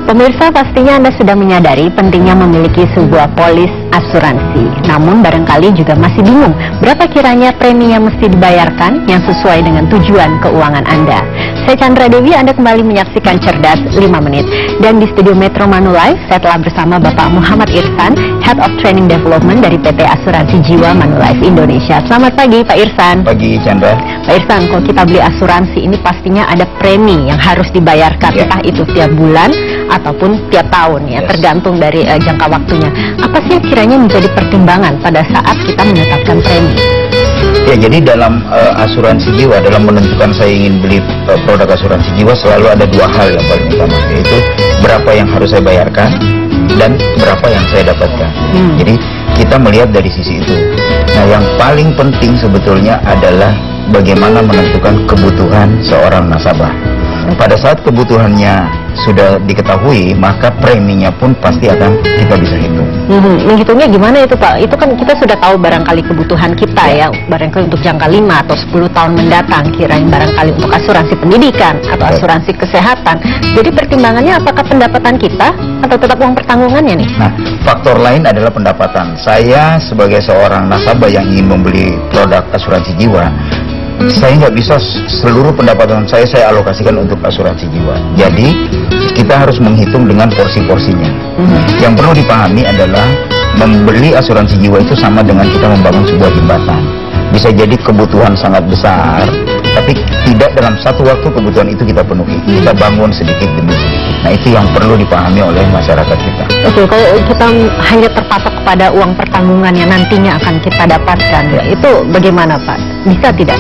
Pemirsa, pastinya Anda sudah menyadari pentingnya memiliki sebuah polis asuransi. Namun barangkali juga masih bingung berapa kiranya premi yang mesti dibayarkan yang sesuai dengan tujuan keuangan Anda. Saya Chandra Dewi, Anda kembali menyaksikan Cerdas 5 Menit. Dan di studio Metro Manulife, saya telah bersama Bapak Muhammad Irsan, Head of Training Development dari PT Asuransi Jiwa Manulife Indonesia. Selamat pagi Pak Irsan. Pagi Chandra. Pak Irsan, kalau kita beli asuransi ini pastinya ada premi yang harus dibayarkan, entah itu tiap bulan ataupun tiap tahun ya, tergantung dari jangka waktunya. Apa sih yang kiranya menjadi pertimbangan pada saat kita menetapkan premi? Ya, jadi dalam asuransi jiwa, dalam menentukan saya ingin beli produk asuransi jiwa, selalu ada dua hal yang paling utama, yaitu berapa yang harus saya bayarkan dan berapa yang saya dapatkan. Jadi kita melihat dari sisi itu. Nah, yang paling penting sebetulnya adalah bagaimana menentukan kebutuhan seorang nasabah. Pada saat kebutuhannya sudah diketahui, maka preminya pun pasti akan kita bisa hitung. Menghitungnya gimana itu Pak? Itu kan kita sudah tahu barangkali kebutuhan kita ya, barangkali untuk jangka 5 atau 10 tahun mendatang, kirain barangkali untuk asuransi pendidikan atau asuransi kesehatan. Jadi pertimbangannya apakah pendapatan kita atau tetap uang pertanggungannya nih? Nah, faktor lain adalah pendapatan. Saya sebagai seorang nasabah yang ingin membeli produk asuransi jiwa, saya nggak bisa seluruh pendapatan saya alokasikan untuk asuransi jiwa. Jadi kita harus menghitung dengan porsi-porsinya. Yang perlu dipahami adalah membeli asuransi jiwa itu sama dengan kita membangun sebuah jembatan. Bisa jadi kebutuhan sangat besar, tapi tidak dalam satu waktu kebutuhan itu kita penuhi. Kita bangun sedikit demi sedikit. Nah, itu yang perlu dipahami oleh masyarakat kita. Oke, kalau kita hanya terpatok kepada uang pertanggungan yang nantinya akan kita dapatkan, itu bagaimana Pak? Bisa tidak?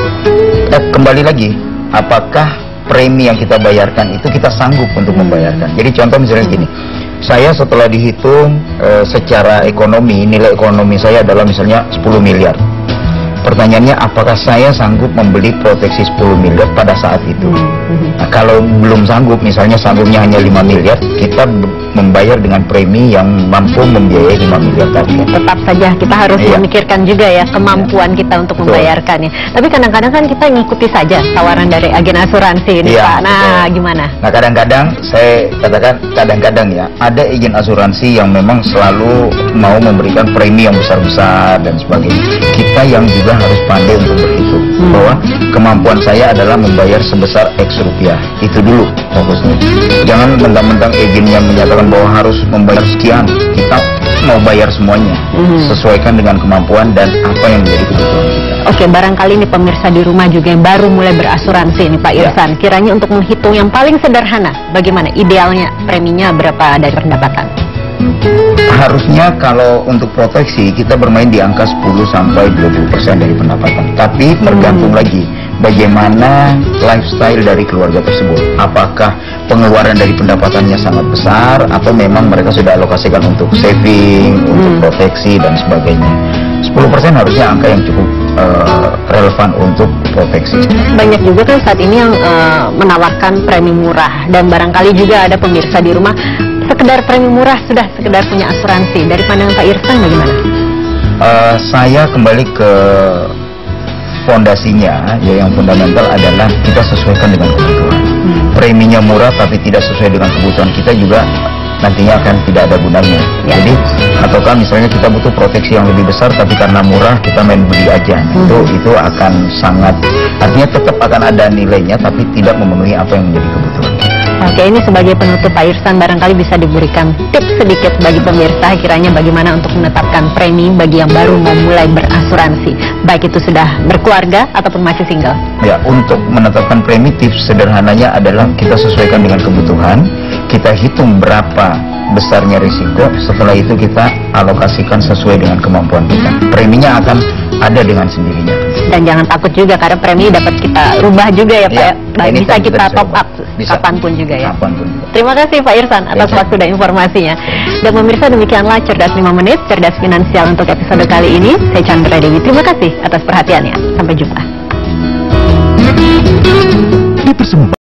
Kembali lagi, apakah premi yang kita bayarkan itu kita sanggup untuk membayarkan? Jadi contoh misalnya gini, saya setelah dihitung secara ekonomi, nilai ekonomi saya adalah misalnya 10 miliar. Pertanyaannya, apakah saya sanggup membeli proteksi 10 miliar pada saat itu? Nah, kalau belum sanggup, misalnya sanggupnya hanya 5 miliar, kita membayar dengan premi yang mampu membiayai 5 miliar tadi. Tetap saja kita harus memikirkan juga ya kemampuan kita untuk membayarkannya. Tapi kadang-kadang kan kita mengikuti saja tawaran dari agen asuransi ini Pak. Nah, gimana? Nah, kadang-kadang saya katakan kadang-kadang ya, ada agen asuransi yang memang selalu mau memberikan premi yang besar-besar dan sebagainya. Kita yang juga harus pandai untuk berhitung bahwa kemampuan saya adalah membayar sebesar X rupiah. Itu dulu fokusnya. Jangan mentang-mentang agen yang menyatakan bahwa harus membayar sekian. Kita mau bayar semuanya, sesuaikan dengan kemampuan dan apa yang menjadi kebutuhan kita. Oke, barangkali ini pemirsa di rumah juga yang baru mulai berasuransi nih Pak Irsan. Kiranya untuk menghitung yang paling sederhana, bagaimana idealnya preminya berapa dari pendapatan? Harusnya kalau untuk proteksi kita bermain di angka 10-20% dari pendapatan. Tapi tergantung lagi bagaimana lifestyle dari keluarga tersebut. Apakah pengeluaran dari pendapatannya sangat besar atau memang mereka sudah alokasikan untuk saving, untuk proteksi dan sebagainya. 10% harusnya angka yang cukup relevan untuk proteksi. Banyak juga kan saat ini yang menawarkan premi murah, dan barangkali juga ada pemirsa di rumah sekedar premi murah sudah sekedar punya asuransi. Dari pandangan Pak Irsan bagaimana? Saya kembali ke fondasinya, ya, yang fundamental adalah kita sesuaikan dengan kebutuhan. Preminya murah tapi tidak sesuai dengan kebutuhan kita juga nantinya akan tidak ada gunanya. Jadi ataukah misalnya kita butuh proteksi yang lebih besar tapi karena murah kita main beli aja. Itu akan sangat, artinya tetap akan ada nilainya tapi tidak memenuhi apa yang menjadi kebutuhan. Oke, ini sebagai penutup Pak Irsan, barangkali bisa diberikan tips sedikit bagi pemirsa kiranya bagaimana untuk menetapkan premi bagi yang baru mau mulai berasuransi, baik itu sudah berkeluarga ataupun masih single. Ya, untuk menetapkan premi tips sederhananya adalah kita sesuaikan dengan kebutuhan, kita hitung berapa besarnya risiko, setelah itu kita alokasikan sesuai dengan kemampuan kita. Preminya akan ada dengan sendirinya. Dan jangan takut juga karena premi dapat kita rubah juga ya Pak. Bisa kita top up kapanpun juga ya. Terima kasih Pak Irsan atas waktu dan informasinya. Dan pemirsa, demikianlah Cerdas 5 Menit, Cerdas Finansial untuk episode kali ini. Saya Chandra Dewi, terima kasih atas perhatiannya. Sampai jumpa.